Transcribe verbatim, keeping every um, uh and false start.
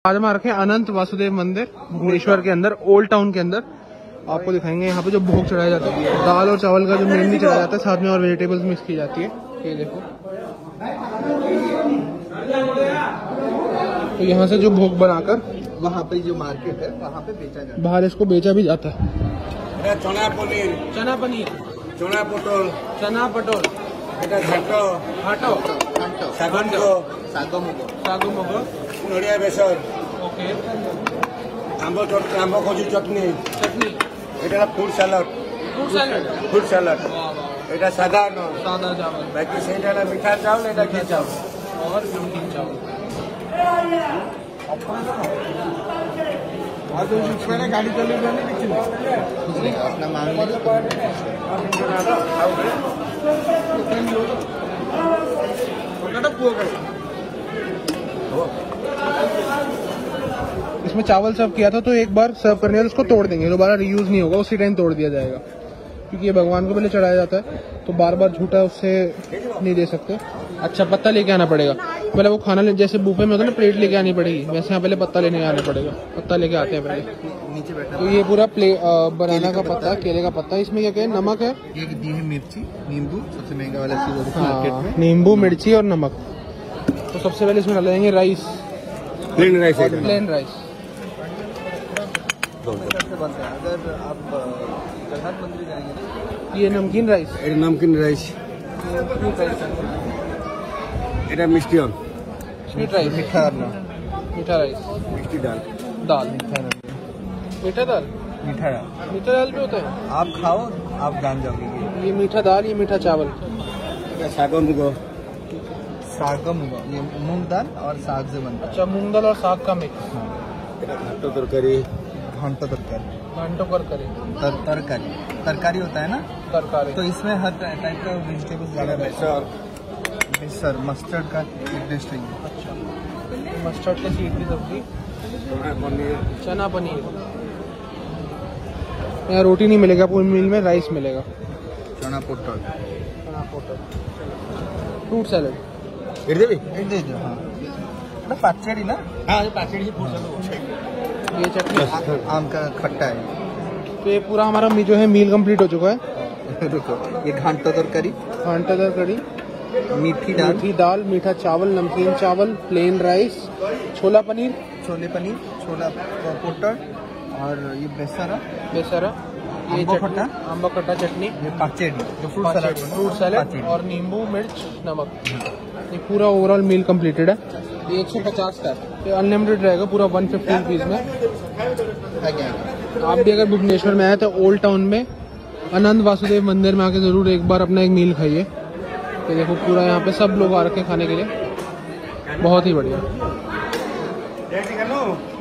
आज हम आ रखे हैं अनंत वासुदेव मंदिर भुवनेश्वर के अंदर, ओल्ड टाउन के अंदर। आपको दिखाएंगे यहाँ पे जो भोग चढ़ाया जाता है, दाल और चावल का जो मेनली चढ़ाया जाता है, साथ में और वेजिटेबल्स मिक्स की जाती है। ये देखो, तो यहाँ से जो भोग बनाकर वहाँ पे जो मार्केट है वहाँ पे बेचा जाता है, बाहर इसको बेचा भी जाता है। चना पनीर, चना पनीर, चना पटोल, चना पटोल, घाटो घाटो, ଶାଗ ଶାଗ ମୁଗ, सागु मुग, ନଡ଼ିଆ ବେସର, ओके, ଆମ୍ବ ଚଟ- ଆମ୍ବ ଖଜୁରୀ ଚଟନି, चटनी, ଏଇଟା ହେଲା food salad, fruit salad, food salad, ଏଇଟା ସାଧା ଅନ୍ନ, सादा चावल, ବାକି ସେଇଟା ହେଲା ମିଠା ଚାଉଳ, ଏଇଟା ଘି ଚାଉଳ। और नमकीन चावल। ଗାଡ଼ି ଚଲେଇଛନ୍ତି କିଛି ନାହିଁ। अपना मांग इसमें चावल सर्व किया था, तो एक बार सर्व करने के बाद उसको तोड़ देंगे, दोबारा रीयूज नहीं होगा, उसी टाइम तोड़ दिया जाएगा, क्योंकि ये भगवान को पहले चढ़ाया जाता है, तो बार बार झूठा उससे नहीं दे सकते। अच्छा, पत्ता लेके आना पड़ेगा पहले, वो खाना ले, जैसे बुफे में होता है ना, प्लेट लेके आनी पड़ेगी, वैसे यहाँ पहले पत्ता लेने आना पड़ेगा। पत्ता लेके आते हैं पहले। नीचे बैठा। तो ये पूरा प्ले बनाना का पत्ता, केले का पत्ता, इसमें क्या क्या है, नमक है, ये दी है मिर्ची, नींबू, सबसे महंगा वाला चीज है मार्केट हाँ, में। नींबू, मिर्ची और नमक। तो सबसे पहले इसमें डालेंगे राइस, प्लेन राइस है प्लेन राइस। कैसे बनता है? अगर आप जगन्नाथ मंदिर जाएंगे ना, ये नमकीन राइस, এটা নমকিন রাইস, এটা মিষ্টি অন, स्वीट राइस, मीठा अन्न, मीठा राइस, মিষ্টি ডাল, दाल, मीठा अन्न, मीठा दाल, मीठा मीठा दाल भी होता है। आप खाओ, आप जान जाओगे। ये मीठा दाल, ये मीठा चावल, এটা ଶାଗ ମୁଗ, साग मुग, ये मूंग दाल और साग से बनता अच्छा, मूंग दाल और साग का मिक्स, এটা ঘাট তরকারি, है। घंटो तरकारी, घंटों कर करे, तर, तरकारी तरकारी होता है ना, तरकारी, तो इसमें हर टाइप का वेजिटेबल्स ज़्यादा रहता বেসর, है। सर मस्टर्ड का एक डिश है ये। अच्छा, मस्टर्ड के सीड की सब्जी, চনা পনির, चना पनीर। यहाँ रोटी नहीं मिलेगा, पूरी मील में राइस मिलेगा। चना पोटल, फ्रूट सैलेड, এটা দেবি? एक दे दो। हाँ, ना पाचड़ी ना, হ্যাঁ পাচড়ি ফুড সালাড। ये चटनी। आम का खट्टा है। तो ये पूरा हमारा मी- जो है मील कंप्लीट हो चुका है। रुको, ये घंटो तरकारी, घंटा दाल कड़ी, मीठी दाल, मीठी दाल, मीठा चावल, नमकीन चावल, प्लेन राइस, छोला पनीर, छोले पनीर, छोला पोटल और ये बेसरा, बेसरा, ये आंबो चटनी, खट्टा, आंबा खट्टा चटनी, ये पाचड़ी जो फ्रूट सलाद, फ्रूट सैलेड और नींबू, मिर्च, नमक। ये पूरा ओवरऑल मील कंप्लीटेड है। ये एक सौ पचास का है, ये अनलिमिटेड रहेगा पूरा एक सौ पचास रुपीस में। आप भी अगर भुवनेश्वर में आए तो ओल्ड टाउन में अनंत वासुदेव मंदिर में आके जरूर एक बार अपना एक मील खाइए। तो देखो पूरा यहाँ पे सब लोग आ रखे हैं खाने के लिए, बहुत ही बढ़िया।